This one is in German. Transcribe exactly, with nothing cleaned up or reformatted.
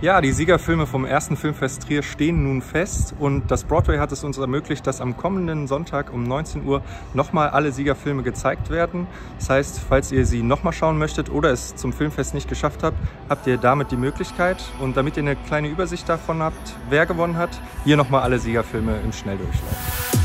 Ja, die Siegerfilme vom ersten Filmfest Trier stehen nun fest und das Broadway hat es uns ermöglicht, dass am kommenden Sonntag um neunzehn Uhr nochmal alle Siegerfilme gezeigt werden. Das heißt, falls ihr sie nochmal schauen möchtet oder es zum Filmfest nicht geschafft habt, habt ihr damit die Möglichkeit. Und damit ihr eine kleine Übersicht davon habt, wer gewonnen hat, hier nochmal alle Siegerfilme im Schnelldurchlauf.